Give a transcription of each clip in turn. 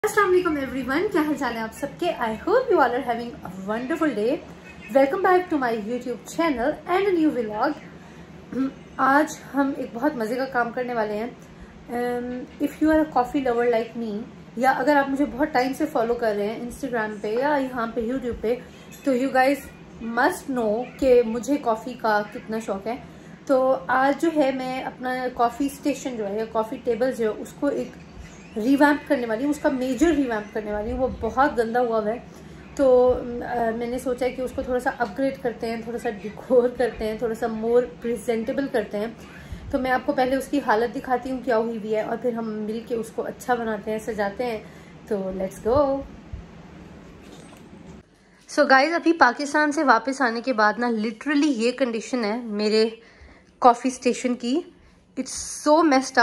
अस्सलाम वालेकुम एवरीवन, क्या हाल चाल है आप सबके। I hope you all are having a wonderful day. Welcome back to my YouTube channel and a new vlog. आज हम एक बहुत मज़े का काम करने वाले हैं। If you are a coffee lover like me, या अगर आप मुझे बहुत टाइम से फॉलो कर रहे हैं इंस्टाग्राम पे या यहाँ पे यूट्यूब पे, तो यू गाइज मस्ट नो कि मुझे कॉफ़ी का कितना शौक है। तो आज जो है मैं अपना कॉफ़ी स्टेशन जो है या कॉफ़ी टेबल जो है उसको एक रिवैम्प करने वाली हूँ, उसका मेजर रिवैम्प करने वाली हूँ। वो बहुत गंदा हुआ है, तो मैंने सोचा है कि उसको थोड़ा सा अपग्रेड करते हैं, थोड़ा सा डिकोर करते हैं, थोड़ा सा मोर प्रेजेंटेबल करते हैं। तो मैं आपको पहले उसकी हालत दिखाती हूँ क्या हुई हुई है, और फिर हम मिल के उसको अच्छा बनाते हैं, सजाते हैं। तो लेट्स गो। सो गाइज, अभी पाकिस्तान से वापस आने के बाद ना लिटरली ये कंडीशन है मेरे कॉफ़ी स्टेशन की। इट्स सो मेस्ड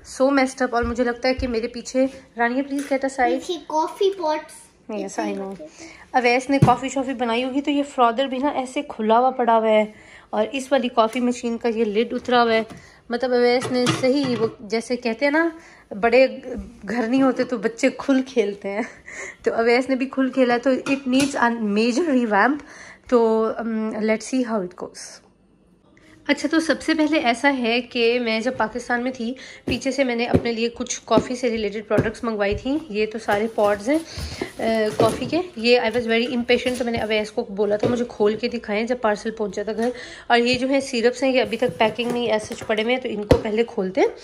अप और मुझे लगता है कि मेरे पीछे Rania please get a side coffee pots. Yes I know. Awais ने कॉफ़ी शॉफी बनाई होगी, तो ये फ्रॉदर भी ना ऐसे खुला हुआ पड़ा हुआ है, और इस वाली कॉफ़ी मशीन का ये लिड उतरा हुआ है। मतलब अवैस ने सही, वो जैसे कहते हैं ना, बड़े घर नहीं होते तो बच्चे खुल खेलते हैं, तो अवैस ने भी खुल खेला, तो it needs a major revamp. तो let's see how it goes. अच्छा, तो सबसे पहले ऐसा है कि मैं जब पाकिस्तान में थी, पीछे से मैंने अपने लिए कुछ कॉफ़ी से रिलेटेड प्रोडक्ट्स मंगवाई थी। ये तो सारे पॉड्स हैं कॉफ़ी के। ये आई वॉज़ वेरी इम्पेशेंट, तो मैंने अवैस को बोला था मुझे खोल के दिखाएं जब पार्सल पहुंचा था घर। और ये जो है सिरप्स हैं, ये अभी तक पैकिंग नहीं ऐसे पड़े हुए हैं, तो इनको पहले खोलते हैं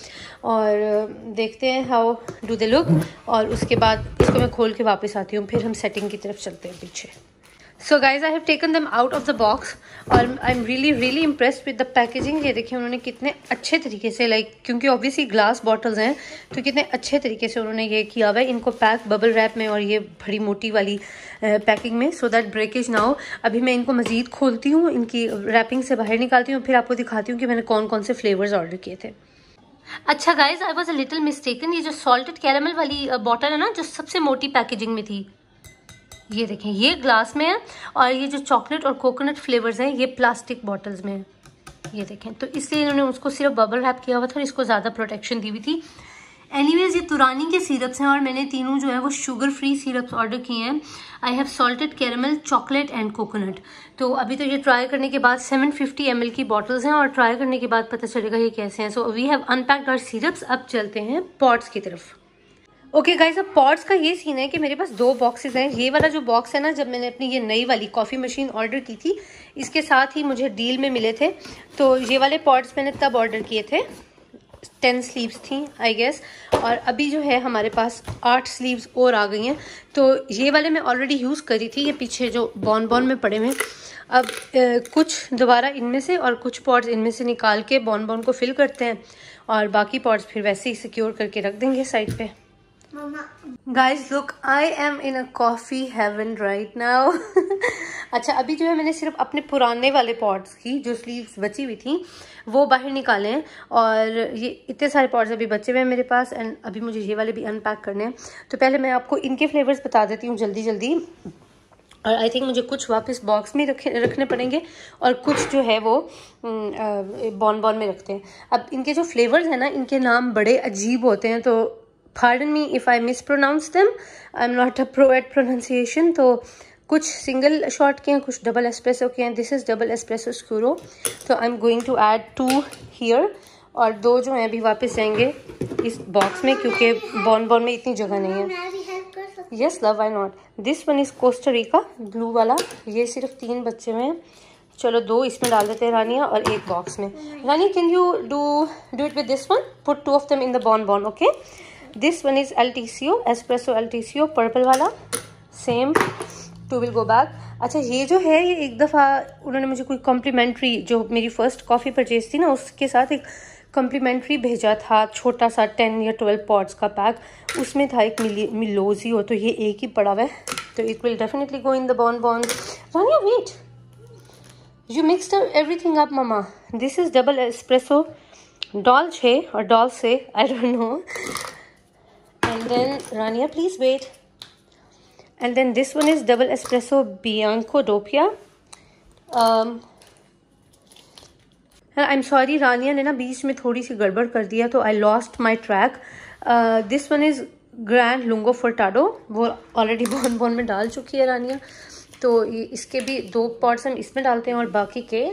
और देखते हैं हाउ डू दे लुक, और उसके बाद इसको मैं खोल के वापस आती हूँ, फिर हम सेटिंग की तरफ चलते हैं पीछे। So guys, I have taken them out of the box और I am really impressed with the packaging. ये देखिए उन्होंने कितने अच्छे तरीके से, क्योंकि ऑब्वियसली ग्लास बॉटल्स हैं, तो कितने अच्छे तरीके से उन्होंने ये किया हुआ है इनको पैक बबल रैप में, और ये बड़ी मोटी वाली पैकिंग में, सो दैट ब्रेकेज ना हो। अभी मैं इनको मजीद खोलती हूँ, इनकी रैपिंग से बाहर निकालती हूँ, फिर आपको दिखाती हूँ कि मैंने कौन कौन से फ्लेवर्स ऑर्डर किए थे। अच्छा guys, I was a little mistaken. ये जो सॉल्टेड कैरेमल वाली बॉटल है ना, जो सबसे मोटी पैकेजिंग में थी, ये देखें ये ग्लास में है, और ये जो चॉकलेट और कोकोनट फ्लेवर्स हैं ये प्लास्टिक बॉटल्स में है। ये देखें, तो इसलिए इन्होंने उसको सिर्फ बबल रैप किया हुआ था और इसको ज़्यादा प्रोटेक्शन दी हुई थी। एनीवेज, ये तुरानी के सिरप्स हैं, और मैंने तीनों जो है वो शुगर फ्री सिरप्स ऑर्डर किए हैं। I have salted caramel, chocolate and coconut. तो अभी तो ये ट्राई करने के बाद 750 ml की बॉटल्स हैं, और ट्राई करने के बाद पता चलेगा ये कैसे हैं। So we have unpacked our syrups. अब चलते हैं पॉट्स की तरफ। ओके गाइज, अब पॉट्स का ये सीन है कि मेरे पास दो बॉक्सेस हैं। ये वाला जो बॉक्स है ना, जब मैंने अपनी ये नई वाली कॉफ़ी मशीन ऑर्डर की थी, इसके साथ ही मुझे डील में मिले थे। तो ये वाले पॉट्स मैंने तब ऑर्डर किए थे, 10 स्लीव्स थी आई गेस, और अभी जो है हमारे पास 8 स्लीव्स और आ गई हैं। तो ये वाले मैं ऑलरेडी यूज़ करी थी, ये पीछे जो बॉन में पड़े हुए। अब कुछ दोबारा इनमें से और कुछ पॉट्स इनमें से निकाल के बॉन को फिल करते हैं, और बाकी पॉट्स फिर वैसे ही सिक्योर करके रख देंगे साइड पे। Guys look, I am in a coffee heaven right now. अच्छा, अभी जो है मैंने सिर्फ अपने पुराने वाले पॉट्स की जो स्लीव्स बची हुई थी वो बाहर निकाले हैं, और ये इतने सारे पॉट्स अभी बचे हुए हैं मेरे पास, एंड अभी मुझे ये वाले भी अनपैक करने हैं। तो पहले मैं आपको इनके फ्लेवर्स बता देती हूँ जल्दी, और आई थिंक मुझे कुछ वापस बॉक्स में रखने पड़ेंगे, और कुछ जो है वो बॉन में रखते हैं। अब इनके जो फ्लेवर्स हैं ना, इनके नाम बड़े अजीब होते हैं, तो Pardon me if I mispronounce them. I'm not a pro at pronunciation. तो कुछ सिंगल शॉट के हैं, कुछ डबल एस्प्रेसो के हैं। This is double espresso scuro, तो I am going to add 2 here, और 2 जो हैं अभी वापस जाएंगे इस बॉक्स में, क्योंकि बॉन में इतनी जगह नहीं है। Yes love, why not. This one is Costa Rica, blue वाला। ये सिर्फ 3 बच्चे हुए हैं। चलो 2 इसमें डाल देते हैं रानिया, और 1 बॉक्स में। Rania, can you do it with this one? Put 2 of them in the bin, okay? This one is Altissio, espresso Altissio, purple वाला, सेम। 2 will go back. अच्छा, ये जो है ये एक दफ़ा उन्होंने मुझे कोई कॉम्प्लीमेंट्री, जो मेरी फर्स्ट कॉफ़ी परचेज थी ना, उसके साथ एक कॉम्प्लीमेंट्री भेजा था, छोटा सा 10 या 12 पॉट्स का पैक। उसमें था एक मिलोजियो, तो ये एक ही पड़ा हुआ है, तो it will definitely go in the bin. Rania wait, you mixed everything up mama. This is double espresso dolce और dolce, I don't know. And then Rania, please wait. And then this one is double espresso Bianco Doppia. I'm sorry, Rania ने ना बीच में थोड़ी सी गड़बड़ कर दिया, तो I lost my track. This one is grand lungo forte, वो already bone में डाल चुकी है रानिया, तो इसके भी 2 पॉट्स हम इसमें डालते हैं और बाकी के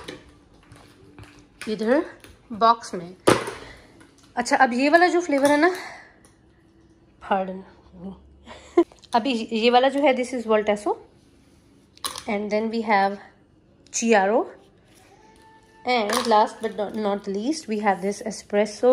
इधर बॉक्स में। अच्छा, अब ये वाला जो फ्लेवर है ना, पार्डन अभी ये वाला जो है, this is Voltesso, and then we have Chiaro, and last but not least we have this espresso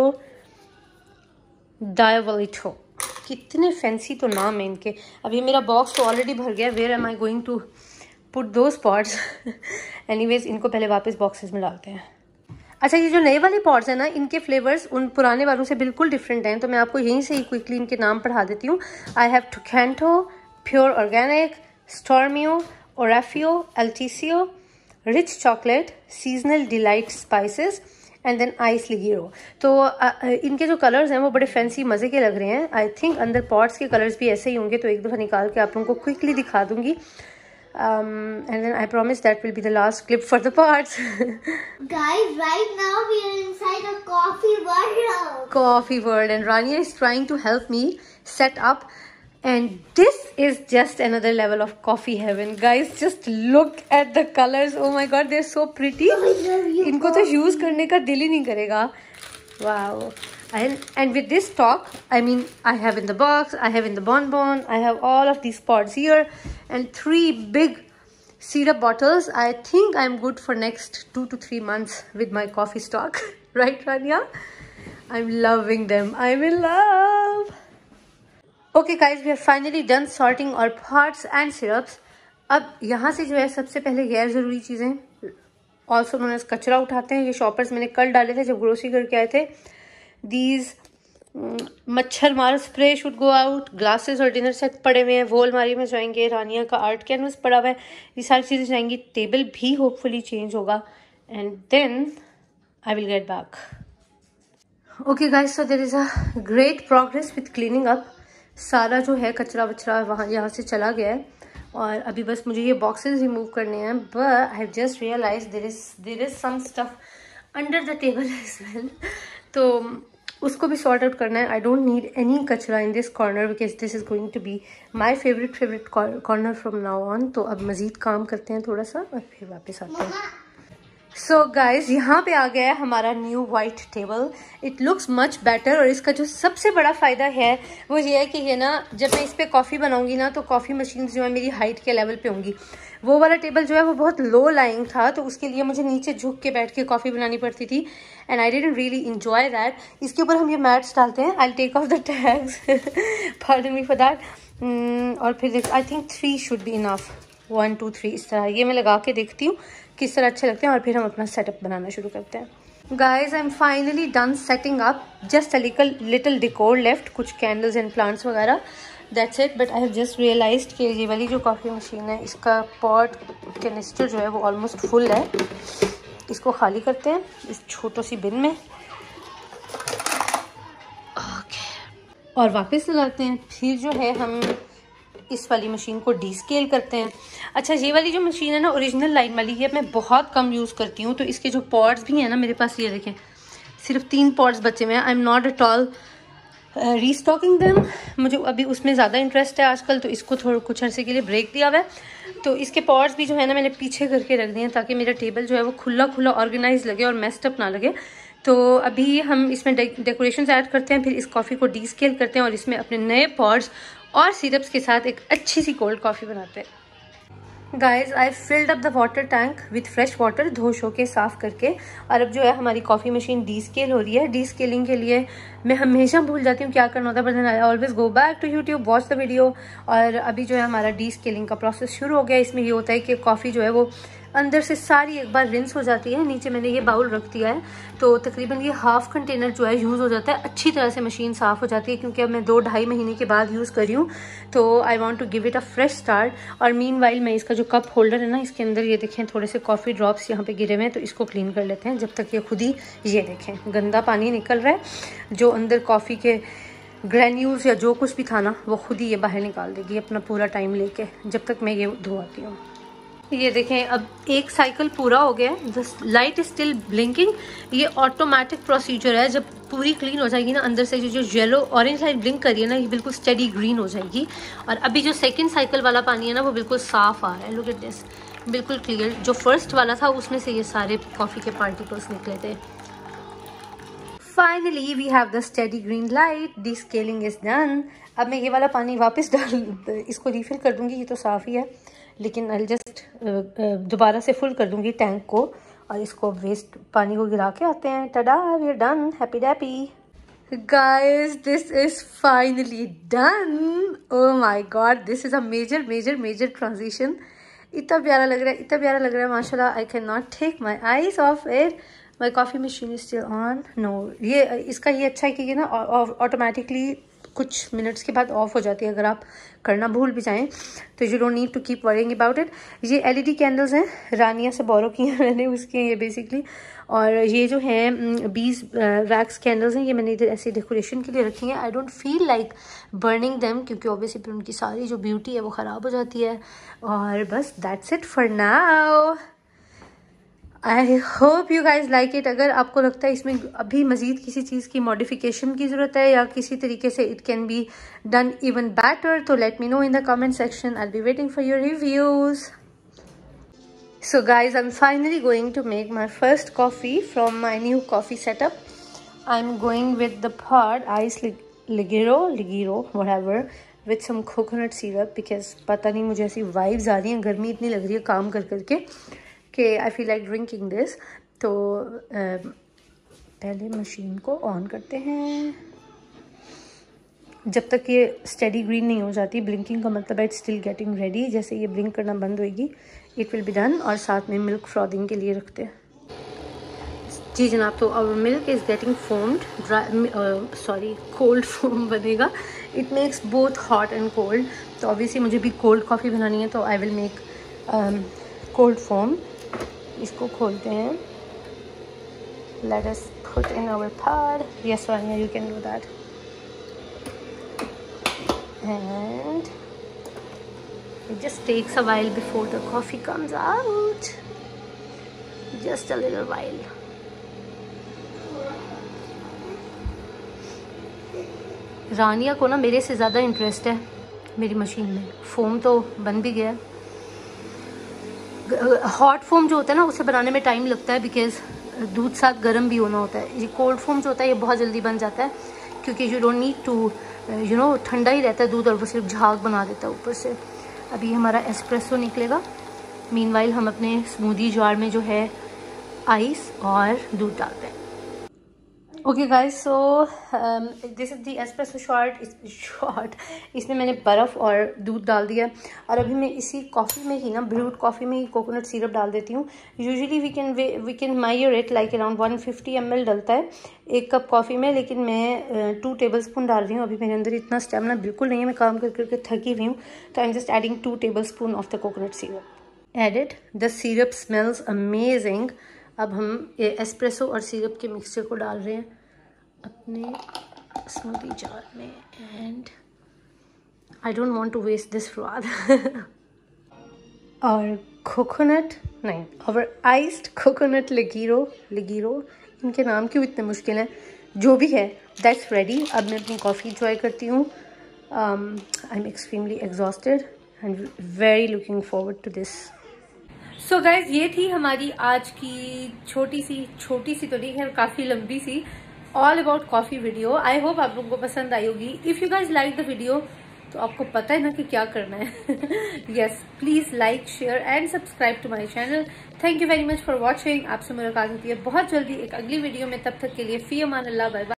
Diavolitto. कितने फैंसी तो नाम है इनके। अब ये मेरा बॉक्स तो ऑलरेडी भर गया, where am I going to put those pots. Anyways, इनको पहले वापस बॉक्सेस में डालते हैं। अच्छा, ये जो नए वाले पॉट्स हैं ना, इनके फ्लेवर्स उन पुराने वालों से बिल्कुल डिफरेंट हैं, तो मैं आपको यहीं से ही क्विकली इनके नाम पढ़ा देती हूँ। I have Toccanto, pure organic, Stormio, Orafio, Altissio, rich chocolate, seasonal delight spices, and then ice Leggero. तो इनके जो कलर्स हैं वो बड़े फैंसी मज़े के लग रहे हैं। आई थिंक अंदर पॉट्स के कलर्स भी ऐसे ही होंगे, तो एक दफ़ा निकाल के आप लोगों को क्विकली दिखा दूंगी। And then I promise that will be the last clip for the pots. Guys, right now we are inside a coffee world. Coffee world, and Rania is trying to help me set up. And this is just another level of coffee heaven. Guys, just look at the colors. Oh my god, they're so pretty. इनको तो use करने का दिल ही नहीं करेगा. Wow. And with this stock, I mean, I have in the box, I have in the bonbon, I have all of these pods here, and 3 big syrup bottles. I think I'm good for next 2 to 3 months with my coffee stock. Right, Rania? I'm loving them. I'm in love. Okay guys, we are finally done sorting our pots and syrups. अब यहाँ से जो है सबसे पहले गैर ज़रूरी चीज़ें, ऑल्सो नोन एज कचरा उठाते हैं। ये शॉपर्स मैंने कल डाले थे जब ग्रोसरी करके आए थे। दीज मच्छर मार spray should go out. Glasses और डिनर सेट पड़े हुए हैं, वो अलमारी में जाएंगे। रानिया का आर्ट कैनवस पड़ा हुआ है, ये सारी चीज़ें जाएंगी। टेबल भी होपफुली चेंज होगा, and then I will get back. Okay guys, so there is a great progress with cleaning up. सारा जो है कचरा वचरा वहाँ यहाँ से चला गया है, और अभी बस मुझे ये बॉक्सेस रिमूव करने हैं। But I have just realize there is some stuff under the table as well, तो उसको भी सॉर्ट आउट करना है। आई डोंट नीड एनी कचरा in this corner because this is going to be my favourite corner from now on. तो अब मज़ीद काम करते हैं थोड़ा सा और फिर वापस आते हैं। सो गाइज, यहाँ पे आ गया है हमारा new white table. It looks much better, और इसका जो सबसे बड़ा फ़ायदा है वो ये है कि ये ना, जब मैं इस पर कॉफ़ी बनाऊंगी ना, तो कॉफ़ी मशीन जो है मेरी हाइट के लेवल पे होंगी। वो वाला टेबल जो है वो बहुत लो लाइंग था, तो उसके लिए मुझे नीचे झुक के बैठ के कॉफ़ी बनानी पड़ती थी, and I didn't really enjoy that. इसके ऊपर हम ये मैट्स डालते हैं। I take off the tags, pardon me for that. और फिर I think 3 should be enough, 1 2 3 इस तरह। ये मैं लगा के देखती हूँ किस तरह अच्छे लगते हैं, और फिर हम अपना सेटअप बनाना शुरू करते हैं। Guys, I am finally done setting up, just a little decor left, कुछ कैंडल्स एंड प्लांट्स वगैरह, that's it. But I have just realized कि ये वाली जो कॉफ़ी मशीन है, इसका पॉट कैनिस्टर जो है वो ऑलमोस्ट फुल है। इसको खाली करते हैं इस छोटी सी बिन में, और वापस लगाते हैं। फिर जो है हम इस वाली मशीन को डीस्केल करते हैं। अच्छा, ये वाली जो मशीन है ना, ओरिजिनल लाइन वाली, ये मैं बहुत कम यूज़ करती हूँ, तो इसके जो पॉट्स भी हैं ना मेरे पास, ये देखें सिर्फ 3 पॉट्स बचे हुए हैं। I am not at all restocking them. मुझे अभी उसमें ज़्यादा इंटरेस्ट है आजकल, तो इसको थोड़ा कुछ अर्से के लिए ब्रेक दिया हुआ है। तो इसके पॉट्स भी जो है ना मैंने पीछे करके रख दिए हैं, ताकि मेरा टेबल जो है वो खुला खुला ऑर्गेनाइज लगे और मेस्ड अप ना लगे। तो अभी हम इसमें डेकोरेशंस ऐड करते हैं, फिर इस कॉफ़ी को डीस्केल करते हैं, और इसमें अपने नए पॉट्स और सिरप्स के साथ एक अच्छी सी कोल्ड कॉफ़ी बनाते हैं। Guys, I filled up the water tank with fresh water, धो शो के साफ़ करके। और अब जो है हमारी कॉफ़ी मशीन डीस्केल हो रही है। डीस्केलिंग के लिए मैं हमेशा भूल जाती हूँ क्या करना होता है, but then I always go back to YouTube, watch the video. और अभी जो है हमारा डीस्केलिंग का प्रोसेस शुरू हो गया। इसमें ये होता है कि कॉफ़ी जो है वो अंदर से सारी एक बार रिंस हो जाती है। नीचे मैंने ये बाउल रख दिया है, तो तकरीबन ये हाफ कंटेनर जो है यूज़ हो जाता है। अच्छी तरह से मशीन साफ़ हो जाती है, क्योंकि अब मैं 2-2.5 महीने के बाद यूज़ कर रही हूँ, तो I want to give it a fresh start. और मीनवाइल मैं इसका जो कप होल्डर है ना, इसके अंदर ये देखें थोड़े से कॉफ़ी ड्रॉप्स यहाँ पे गिरे हुए हैं, तो इसको क्लीन कर लेते हैं। जब तक ये खुद ही, ये देखें गंदा पानी निकल रहा है, जो अंदर कॉफ़ी के ग्रैन्यूल्स या जो कुछ भी था ना, वो खुद ही ये बाहर निकाल देगी अपना पूरा टाइम लेके, जब तक मैं ये धोआती हूँ। ये देखें अब एक साइकिल पूरा हो गया, the light is still blinking. ये ऑटोमेटिक प्रोसीजर है, जब पूरी क्लीन हो जाएगी ना अंदर से जो येलो ऑरेंज लाइट ब्लिंक कर रही है ना, ये बिल्कुल स्टेडी ग्रीन हो जाएगी। और अभी जो सेकंड साइकिल वाला पानी है ना वो बिल्कुल साफ आ रहा है, लुक एट दिस, बिल्कुल क्लियर। जो फर्स्ट वाला था उसमें से ये सारे कॉफ़ी के पार्टिकल्स निकले थे। Finally we have the steady green light, descaling is done. अब मैं ये वाला पानी वापस इसको रिफिल कर दूंगी, ये तो साफ़ ही है, लेकिन आई जस्ट दोबारा से फुल कर दूंगी टैंक को और इसको वेस्ट पानी को गिरा के आते हैं। Tada, we are done, happy dappy. Guys this is finally done. Oh my God, this is a major major major transition. इतना प्यारा लग रहा है, इतना प्यारा लग रहा है माशाल्लाह। I can not take my eyes off it. My coffee machine is still on. No, ये इसका ये अच्छा है कि ये ना ऑटोमेटिकली कुछ मिनट्स के बाद ऑफ हो जाती है, अगर आप करना भूल भी जाएं तो you don't need to keep worrying about it. ये एलईडी कैंडल्स हैं, रानिया से बोरो की हैं मैंने उसकी ये बेसिकली। और ये जो है 20 वैक्स कैंडल्स हैं, ये मैंने इधर ऐसे डेकोरेशन के लिए रखी हैं। I don't feel like burning them क्योंकि ऑब्वियसली फिर उनकी सारी जो ब्यूटी है वो ख़राब हो जाती है। और बस that's it for now. I hope you guys like it. अगर आपको लगता है इसमें अभी मज़ीद किसी चीज़ की मॉडिफिकेशन की ज़रूरत है या किसी तरीके से it can be done even better, तो let me know in the comment section. I will be waiting for your reviews. So guys, I'm finally going to make my first coffee from my new coffee setup. I'm going with the pod ice ligero whatever with some coconut syrup because पता नहीं मुझे ऐसी vibes आ रही हैं, गर्मी इतनी लग रही है काम कर करके कि I feel like drinking this। तो पहले मशीन को ऑन करते हैं। जब तक ये स्टेडी ग्रीन नहीं हो जाती, ब्लिंकिंग का मतलब है इट्स स्टिल गेटिंग रेडी। जैसे ये ब्लिंक करना बंद होएगी इट विल बी डन। और साथ में मिल्क फ्रॉदिंग के लिए रखते हैं। जी जनाब, तो our milk is getting foamed, cold foam बनेगा। It makes both hot and cold. तो ऑब्वियसली मुझे भी कोल्ड कॉफ़ी बनानी है, तो I will make cold foam. इसको खोलते हैं। Let us put in our pod। Yes Rania, you can do that. And it just takes a while before the coffee comes out, just a little while। Rania को ना मेरे से ज़्यादा interest है मेरी मशीन में। फोम तो बन भी गया। हॉट फोम जो होता है ना उसे बनाने में टाइम लगता है बिकॉज दूध साथ गर्म भी होना होता है। ये कोल्ड फोम जो होता है ये बहुत जल्दी बन जाता है क्योंकि यू डोंट नीड टू ठंडा ही रहता है दूध और वो सिर्फ झाग बना देता है ऊपर से। अभी हमारा एस्प्रेसो निकलेगा। मीनवाइल हम अपने स्मूदी जार में जो है आइस और दूध डालते हैं। Okay guys, so this is the espresso shot. इसमें मैंने बर्फ़ और दूध डाल दिया और अभी मैं इसी कॉफ़ी में ही ना, ब्रूड कॉफ़ी में ही कोकोनट सिरप डाल देती हूँ। Usually we can measure it like around 150 ml डलता है एक कप कॉफ़ी में, लेकिन मैं 2 टेबलस्पून डाल रही हूँ। अभी मेरे अंदर इतना स्टेमिना बिल्कुल नहीं है, मैं काम कर करके थकी हुई हूँ, तो I am just adding 2 tablespoon of the coconut syrup. Added, the syrup smells amazing. अब हम एस्प्रेसो और सिरप के मिक्सचर को डाल रहे हैं अपने स्मूदी जार में। And I don't want to waste this flavour. और कोकोनट नहीं, और आइस्ड कोकोनट लिगीरो, इनके नाम क्यों इतने मुश्किल हैं, जो भी है दैट्स रेडी। अब मैं अपनी कॉफ़ी इंजॉय करती हूँ। I am extremely exhausted and very looking forward to this. So guys, ये थी हमारी आज की छोटी सी तो नहीं है, काफ़ी लंबी सी all about coffee video. I hope आप लोगों को पसंद आई होगी। If you guys like the video तो आपको पता है ना कि क्या करना है। Yes, please like, share and subscribe to my channel. Thank you very much for watching. आपसे मुलाकात होती है बहुत जल्दी एक अगली वीडियो में। तब तक के लिए फ़ी अमान अल्लाह, बाय बाय।